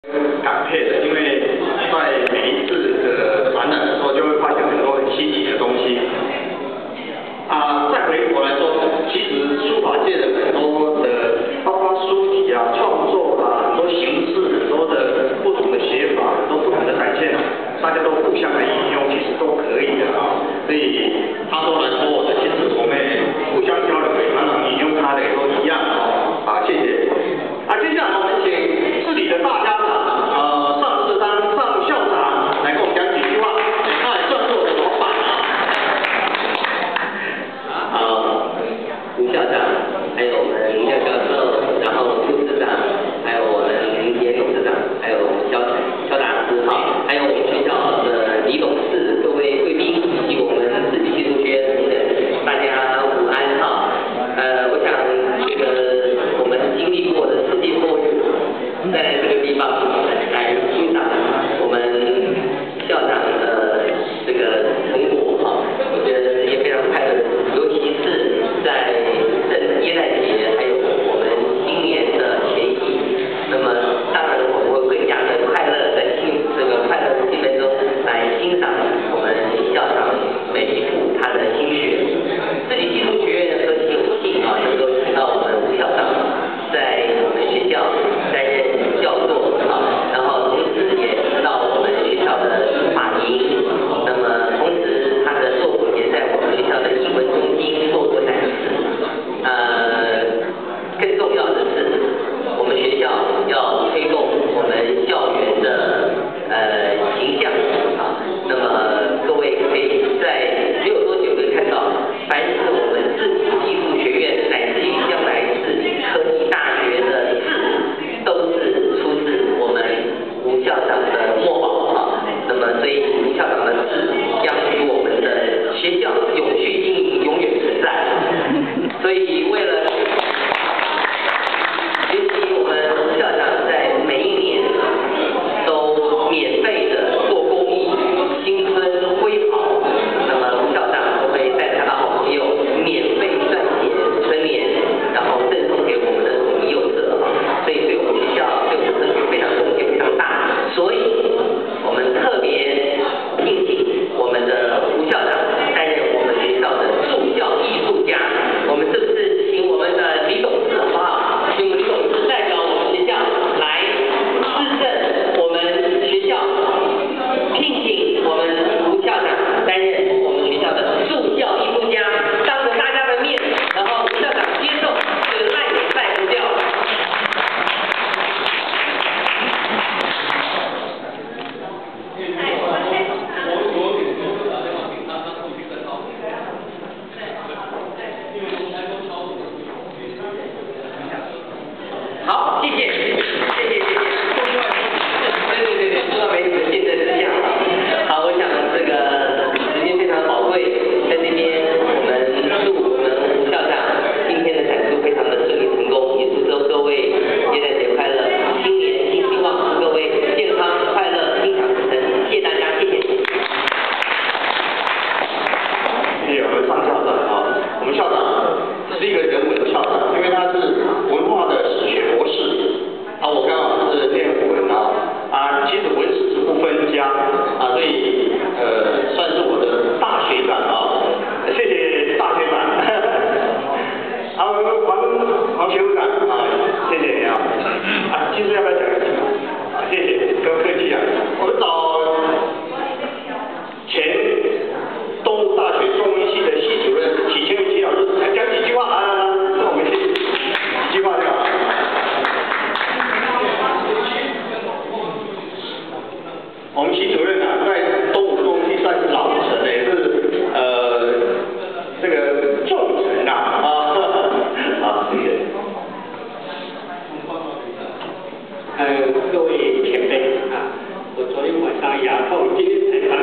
感佩的，因为在每一次的展览的时候，就会发现很多很新奇的东西。再回头来说，其实书法界的很多的，包括书体啊、创作啊、很多形式、很多的不同的写法、很多不同的展现，大家都互相的引用，其实都可以的啊。所以他都来说我的，其实我们互相交流，也常常引用他的也都一样啊。谢谢。接下来我们请市里的大家长，尚世当尚校长来跟我们讲几句话，他也算是我的老板吴校长，还有我们廖教授，然后副市长，还有我们严董事长，还有肖达斯哈，还有我们学校的李董事，各位贵宾以及我们自己技术学院的同仁，大家午安哈。我想这个我们经历过的世界末日，在这个地方来欣赏我们校长的这个成果哈，我觉得也非常快乐，尤其是在耶诞节还有我们新年的前夕，那么当然我们会更加的快乐，在这个快乐的气氛中来欣赏我们校长每一幅他的心血。自己技术学院的很有幸能够听到我们吴校长在我们学校担任教座然后同时也知道我们学校的书法营，那么同时他的作品也在我们学校的艺文中心做过展示。更重要的是，我们学校要推动我们校园的形象那么各位可以在没有多久可以看到，凡是我们自己技术学院乃至于将来自己科技大学的字，都是出自我们吴校长的墨宝那么所以吴校长的字将与我们的学校永续经营永远存在。所以为了学习我们吴校长在每一年都免费的做公益，新春挥毫，那么吴校长都会带他的好朋友免费撰写春联，然后赠送给我们的统一幼社所以对我们学校对我们升学非常贡献非常大，所以我们特别聘请我们的吴校长担任我们学校的助教艺术家。我们是不是请我们的李董事好不好？请我们李董事代表我们学校来致赠我们学校聘请我们吴校长担任我们学校的助教艺术家，当着大家的面，然后吴校长接受这个赖也赖不掉。好，谢谢，谢谢。对，说到媒体的见证之下好，我想这个时间非常宝贵，在这边我们祝我们吴校长今天的展出非常的顺利成功，也祝各位耶诞节快乐，新年新希望，祝各位健康快乐，心想事成，谢谢大家，谢谢。 谢谢我们尚校长我们校长是一个人文校长，因为他是文化的史学博士我刚好是念文其实文史是不分家所以算是我的大学长谢谢大学长黄学务长谢谢你技术要不要讲一句谢谢，不用客气我们找前东吴大学中文系的系主任许千云老师讲几句话那我们先几句话就好。我们系主任在东吴中文系算是老臣也是这个重臣谢谢。 各位前辈我昨天晚上牙痛，今天才刚